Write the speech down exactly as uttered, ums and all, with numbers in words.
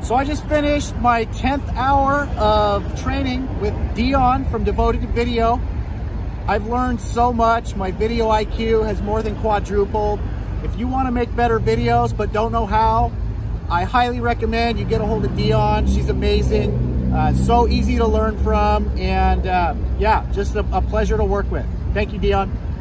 So I just finished my tenth hour of training with Dionne from Devoted to Video. I've learned so much. My video I Q has more than quadrupled. If you want to make better videos but don't know how, I highly recommend you get a hold of Dionne. She's amazing, uh, so easy to learn from, and uh, yeah, just a, a pleasure to work with. Thank you, Dionne.